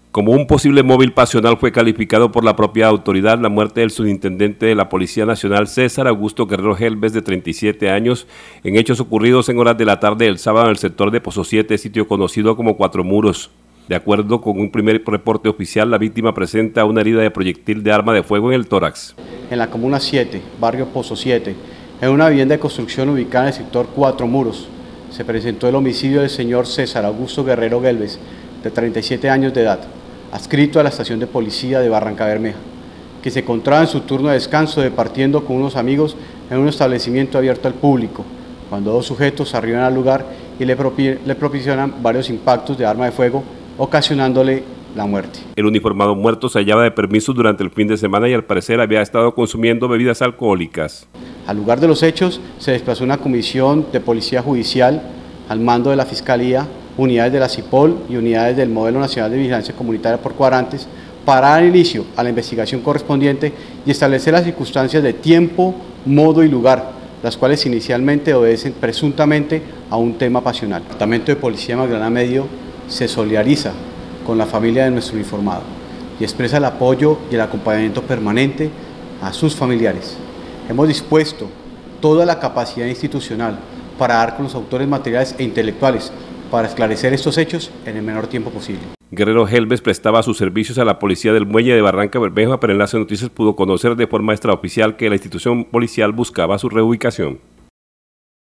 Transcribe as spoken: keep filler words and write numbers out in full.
Como un posible móvil pasional fue calificado por la propia autoridad la muerte del subintendente de la Policía Nacional César Augusto Guerrero Gelbes, de treinta y siete años, en hechos ocurridos en horas de la tarde del sábado en el sector de Pozo siete, sitio conocido como Cuatro Muros. De acuerdo con un primer reporte oficial, la víctima presenta una herida de proyectil de arma de fuego en el tórax. En la Comuna siete, barrio Pozo siete, en una vivienda de construcción ubicada en el sector Cuatro Muros, se presentó el homicidio del señor César Augusto Guerrero Gelbes, de treinta y siete años de edad, adscrito a la estación de policía de Barrancabermeja, que se encontraba en su turno de descanso departiendo con unos amigos en un establecimiento abierto al público, cuando dos sujetos arriban al lugar y le, propi le proporcionan varios impactos de arma de fuego, ocasionándole la muerte. El uniformado muerto se hallaba de permiso durante el fin de semana y al parecer había estado consumiendo bebidas alcohólicas. Al lugar de los hechos se desplazó una comisión de policía judicial al mando de la Fiscalía, unidades de la CIPOL y unidades del Modelo Nacional de Vigilancia Comunitaria por cuadrantes para dar inicio a la investigación correspondiente y establecer las circunstancias de tiempo, modo y lugar, las cuales inicialmente obedecen presuntamente a un tema pasional. El Departamento de Policía de Magdalena Medio se solidariza con la familia de nuestro uniformado y expresa el apoyo y el acompañamiento permanente a sus familiares. Hemos dispuesto toda la capacidad institucional para dar con los autores materiales e intelectuales para esclarecer estos hechos en el menor tiempo posible. Guerrero Gelbes prestaba sus servicios a la policía del muelle de Barrancabermeja, pero Enlace Noticias pudo conocer de forma extraoficial que la institución policial buscaba su reubicación.